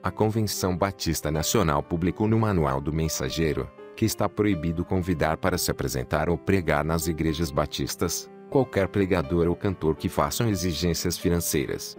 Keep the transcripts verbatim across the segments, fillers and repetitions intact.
A Convenção Batista Nacional publicou no Manual do Mensageiro que está proibido convidar para se apresentar ou pregar nas igrejas batistas qualquer pregador ou cantor que façam exigências financeiras.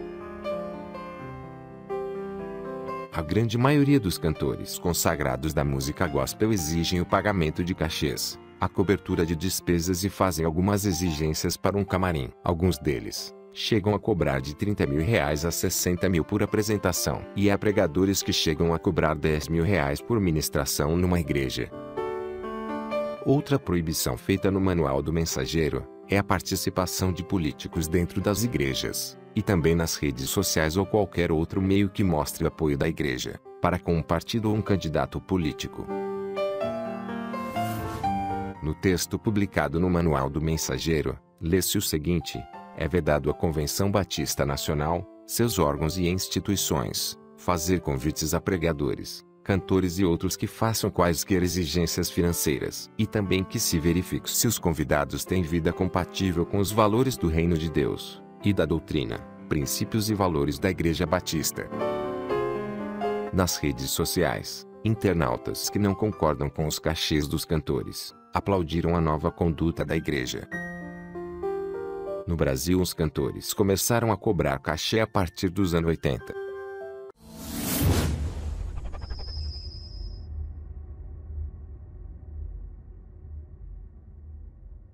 A grande maioria dos cantores consagrados da música gospel exigem o pagamento de cachês, a cobertura de despesas e fazem algumas exigências para um camarim. Alguns deles chegam a cobrar de trinta mil reais a sessenta mil por apresentação. E há pregadores que chegam a cobrar dez mil reais por ministração numa igreja. Outra proibição feita no Manual do Mensageiro é a participação de políticos dentro das igrejas, e também nas redes sociais ou qualquer outro meio que mostre o apoio da igreja para com um partido ou um candidato político. No texto publicado no Manual do Mensageiro, lê-se o seguinte: é vedado à Convenção Batista Nacional, seus órgãos e instituições, fazer convites a pregadores, cantores e outros que façam quaisquer exigências financeiras, e também que se verifique se os convidados têm vida compatível com os valores do Reino de Deus e da doutrina, princípios e valores da Igreja Batista. Nas redes sociais, internautas que não concordam com os cachês dos cantores aplaudiram a nova conduta da igreja. No Brasil, os cantores começaram a cobrar cachê a partir dos anos oitenta.